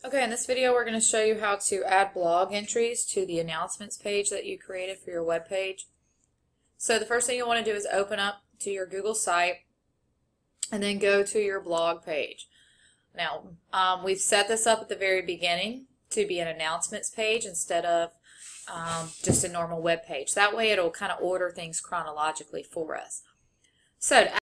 Okay, in this video we're going to show you how to add blog entries to the announcements page that you created for your web page. So the first thing you want to do is open up to your Google site and then go to your blog page. Now, we've set this up at the very beginning to be an announcements page instead of just a normal web page. That way it'll kind of order things chronologically for us. So to